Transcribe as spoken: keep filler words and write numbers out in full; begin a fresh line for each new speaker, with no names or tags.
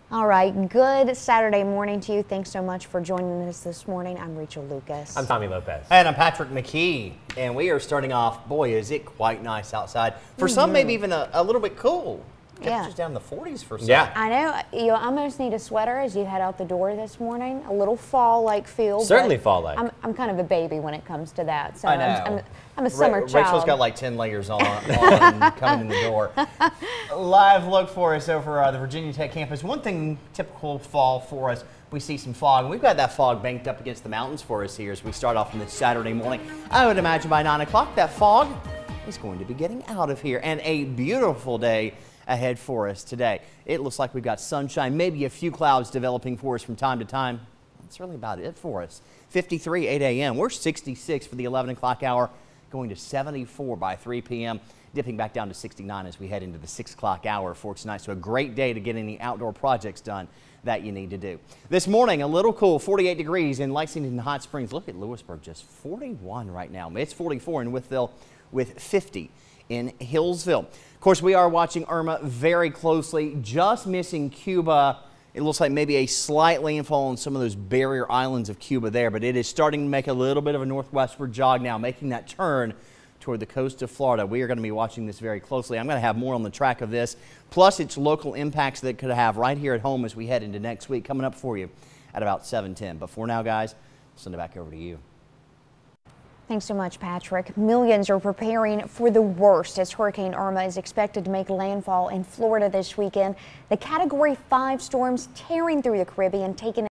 All right, good Saturday morning to you. Thanks so much for joining us this morning. I'm Rachel Lucas.
I'm Tommy Lopez.
And I'm Patrick McKee. And we are starting off, boy, is it quite nice outside. For mm-hmm. some, maybe even a, a little bit cool. Temperatures yeah. down in the forties for some.
Yeah.
I know. You almost need a sweater as you head out the door this morning. A little fall-like feel.
Certainly fall-like.
I'm, I'm kind of a baby when it comes to that. So
I know.
I'm, I'm, I'm a summer
Ra
child.
Rachel's got like ten layers on, on coming in the door. A live look for us over uh, the Virginia Tech campus. One thing typical fall for us, we see some fog. And we've got that fog banked up against the mountains for us here as we start off on this Saturday morning. I would imagine by nine o'clock that fog is going to be getting out of here. And a beautiful day ahead for us today. It looks like we've got sunshine, maybe a few clouds developing for us from time to time. That's really about it for us. fifty-three, eight A M We're sixty-six for the eleven o'clock hour, going to seventy-four by three P M Dipping back down to sixty-nine as we head into the six o'clock hour for tonight. So a great day to get any outdoor projects done that you need to do. This morning, a little cool, forty-eight degrees in Lexington Hot Springs. Look at Lewisburg, just forty-one right now. It's forty-four in Wytheville with fifty in Hillsville. Of course, we are watching Irma very closely, just missing Cuba. It looks like maybe a slight landfall on some of those barrier islands of Cuba there, but it is starting to make a little bit of a northwestward jog now, making that turn toward the coast of Florida. We are going to be watching this very closely. I'm going to have more on the track of this, plus its local impacts that it could have right here at home as we head into next week, coming up for you at about seven ten. But for now, guys, I'll send it back over to you.
Thanks so much, Patrick. Millions are preparing for the worst as Hurricane Irma is expected to make landfall in Florida this weekend. The Category five storm's tearing through the Caribbean, taking